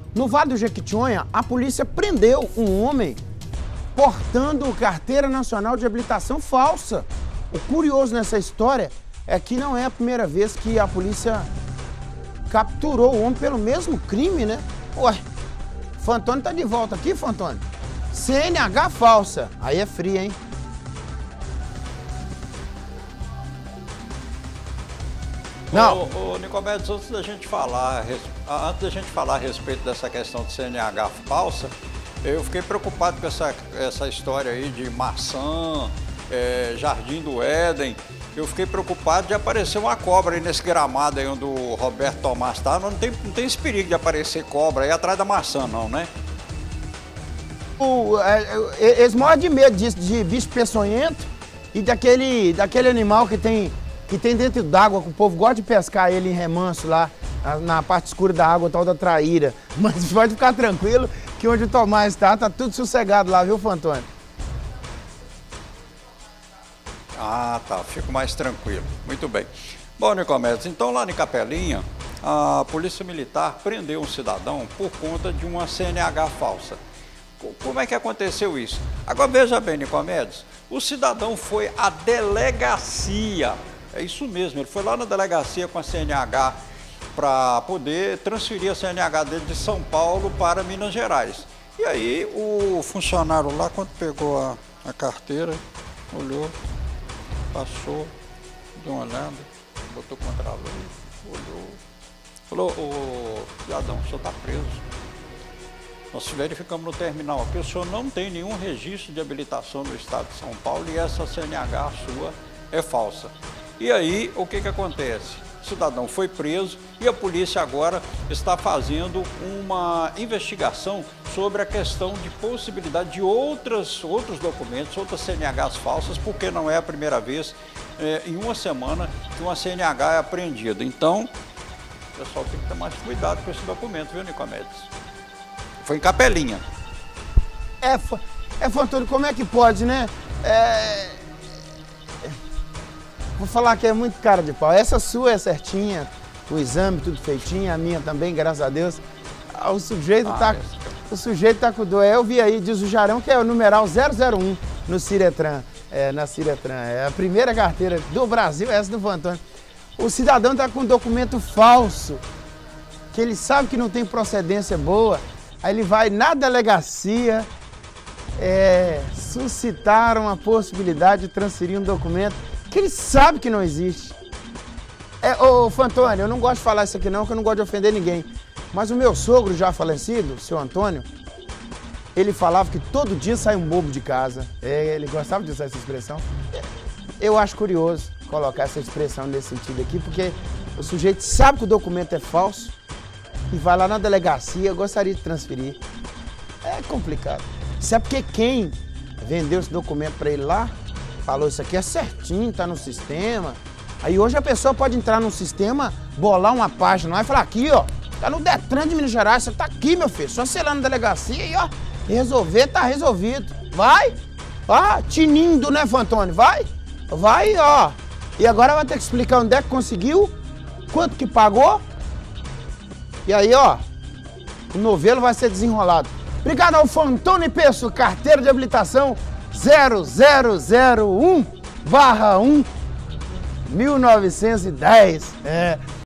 No Vale do Jequitinhonha, a polícia prendeu um homem portando carteira nacional de habilitação falsa. O curioso nessa história é que não é a primeira vez que a polícia capturou o homem pelo mesmo crime, né? Ué, Fantônio tá de volta aqui, Fantônio? CNH falsa. Aí é fria, hein? Não. Ô, Nicomedes, antes da gente falar a respeito dessa questão de CNH falsa, eu fiquei preocupado com essa história aí de maçã, Jardim do Éden. Eu fiquei preocupado de aparecer uma cobra aí nesse gramado aí onde o Roberto Tomás está. Não tem esse perigo de aparecer cobra aí atrás da maçã, não, né? Eles morrem de medo disso, de bicho peçonhento e daquele animal que tem dentro d'água, que o povo gosta de pescar ele em remanso lá, na parte escura da água, tal da traíra. Mas pode ficar tranquilo que onde o Tomás tá tudo sossegado lá, viu, Fantônio? Ah, tá. Fico mais tranquilo. Muito bem. Bom, Nicomedes, então lá em Capelinha, a Polícia Militar prendeu um cidadão por conta de uma CNH falsa. Como é que aconteceu isso? Agora veja bem, Nicomedes, o cidadão foi à delegacia. É isso mesmo, ele foi lá na delegacia com a CNH para poder transferir a CNH dele de São Paulo para Minas Gerais. E aí o funcionário lá, quando pegou a carteira, olhou, passou, deu uma olhada, botou contra a luz, olhou, falou: ô cidadão, o senhor está preso. Nós verificamos no terminal aqui, o senhor não tem nenhum registro de habilitação no estado de São Paulo e essa CNH sua é falsa. E aí, o que acontece? O cidadão foi preso e a polícia agora está fazendo uma investigação sobre a questão de possibilidade de outros documentos, outras CNHs falsas, porque não é a primeira vez em uma semana que uma CNH é apreendida. Então, o pessoal tem que ter mais cuidado com esse documento, viu, Nicomedes? Foi em Capelinha. Fantônio, como é que pode, né? Vou falar que é muito cara de pau. Essa sua é certinha, o exame tudo feitinho, a minha também, graças a Deus. O sujeito tá com dor. Eu vi aí, diz o Jarão, que é o numeral 001 no Ciretran. Na Ciretran. É a primeira carteira do Brasil, essa do Fantônio. O cidadão tá com um documento falso, que ele sabe que não tem procedência boa. Aí ele vai na delegacia, suscitaram a possibilidade de transferir um documento que ele sabe que não existe. Ô Fantônio, eu não gosto de falar isso aqui não, porque eu não gosto de ofender ninguém. Mas o meu sogro já falecido, o seu Antônio, ele falava que todo dia sai um bobo de casa. Ele gostava de usar essa expressão. Eu acho curioso colocar essa expressão nesse sentido aqui, porque o sujeito sabe que o documento é falso e vai lá na delegacia, gostaria de transferir. É complicado. Isso é porque quem vendeu esse documento para ele lá, falou: isso aqui é certinho, tá no sistema. Aí hoje a pessoa pode entrar no sistema, bolar uma página lá e falar: aqui, ó, tá no Detran de Minas Gerais, você tá aqui, meu filho, só você ir lá na delegacia e, ó, resolver, tá resolvido. Vai, tinindo, né, Fantônio? Vai, ó. E agora vai ter que explicar onde é que conseguiu, quanto que pagou. E aí, ó, o novelo vai ser desenrolado. Obrigado ao Fantônio Peço, carteira de habilitação 0001/1 1910.